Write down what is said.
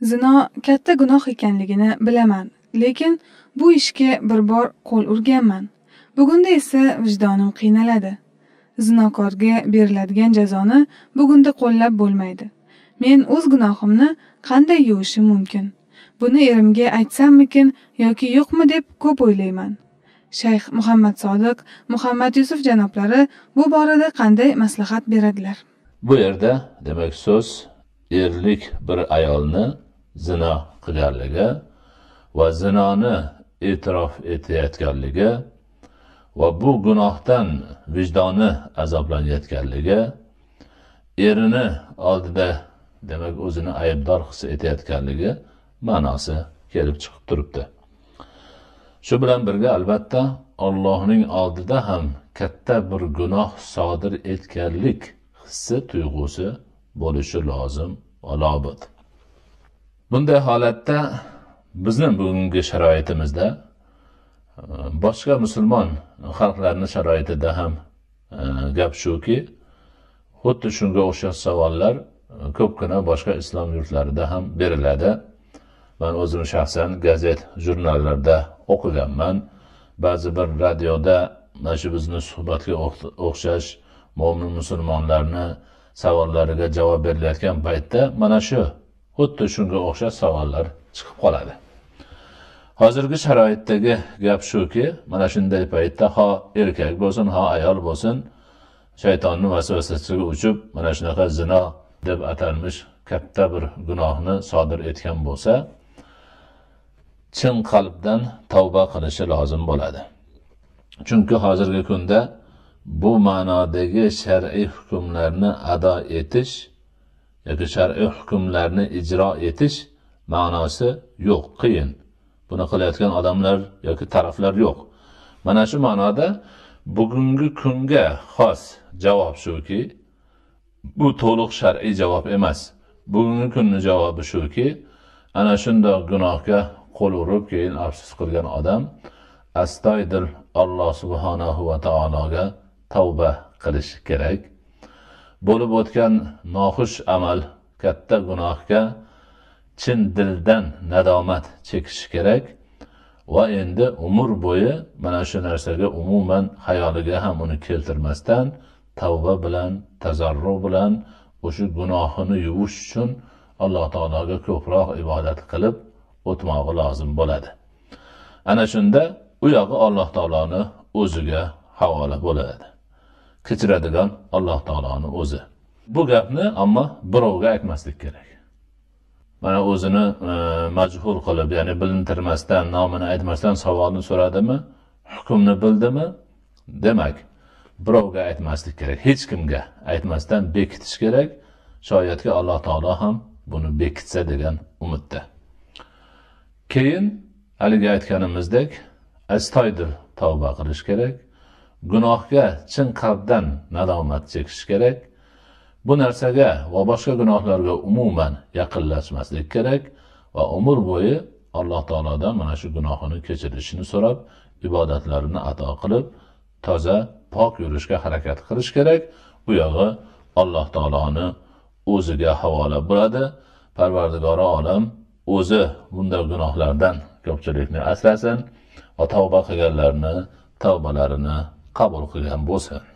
Zino katta gunoh ekanligini bilaman, lekin bu ishga bir bor qo'l urganman. Bugunda esa vijdonim qiynaladi. Zinokorga beriladigan jazoni bugunda qo'llab bo'lmaydi. Men o'z gunohimni qanday yuvishim mumkin? Buni erimga aytsammikin yoki yo'qmi deb ko'p o'ylayman. Shayx Muhammad Sodiq Muhammad Yusuf janoblari bu borada qanday maslahat beradilar? Bu yerda demak so'z erlik bir ayolni zino qilganligi va zinoni e'tirof etayotganligi va bu gunohdan vijdoni azoblanayotganligi, erini oldida demak o'zini aybdor his etayotganligi ma'nosi kelib chiqib turibdi. Shu bilan birga albatta Allohning oldida ham katta bir gunoh sodir etganlik hissi tuyg'usi bo'lishi lozim va lobud. Bunday holatda bizning bugungi sharoitimizda boshqa musulmon xalqlarning sharoitida ham gap shuki, xuddi shunga o'xshash savollar ko'pgina boshqa islom yurtlarida ham beriladi. Men o'zim shaxsan gazet, jurnallarda o'qiganman. Ba'zi bir radioda mana shu bizning suhbatga o'xshash mo'min musulmonlarning savollariga javob berilayotgan paytda mana shu xuddi shunga o'xshash savollar chiqib qoladi. Hozirgi sharoitdagi gap shuki, mana shunday paytda ho erkak bo'lsin, ho ayol bo'lsin, shaytonning vasvasasiga uchib, mana shunaqa zino deb atalmish katta bir gunohni sodir etgan bo'lsa, chin qalbdan tavba qilishi lozim bo'ladi. Chunki hozirgi kunda bu ma'nodagi shar'iy hukmlarni ado etish yoki shar'iy hukmlarni ijro etish ma'nosi yo'q, qiyin. Buni qilayotgan odamlar yoki taraflar yo'q. Mana shu ma'noda bugungi kunga xos javob shuki, bu to'liq shar'iy javob emas. Bugungi kunning javobi shuki, ana shunday gunohga qo'l urib keyin afsus qilgan odam astoydil Alloh subhanahu va taologa tavba qilish kerak. Bo'lib o'tgan noxush amal, katta gunohga chin dildan nadomat chekish kerak va endi umr bo'yi mana shu narsaga umuman hayoliga ham uni keltirmasdan tavba bilan, tazarru bilan o'sha gunohini yuvish uchun Alloh taologa ko'proq ibodat qilib o'tmog'i lozim bo'ladi. Ana shunda u yog'i Alloh taoloni o'ziga havola bo'ladi. Kechiradigan Alloh taoloni o'zi. Bu gapni ammo birovga aytmaslik kerak. Mana o'zini majhul qilib, ya'ni bilintirmasdan, nomini aytmasdan savolni so'radimi, hukmni bildimi? Demak, birovga aytmaslik kerak, hech kimga aytmasdan bekitish kerak. Shoyatki Alloh taolo ham buni bekitsa degan umidda. Keyin haligi aytganimizdek astoydil tavba qilish kerak. Gunohga chin qalbdan nadomat chekish kerak. Bu narsaga va boshqa gunohlarga umuman yaqinlashmaslik kerak va umr bo'yi Alloh taolodan mana shu gunohini kechirishini so'rab, ibodatlarini ado qilib, toza, pok yurishga harakat qilish kerak. Bu yog'i Alloh taoloni o'ziga havola bo'ladi. Parvardigori olam o'zi bunday gunohlardan ko'pchilikni asrasin va tavba qilganlarni tavbalarini qabul qilgan bo'lsin.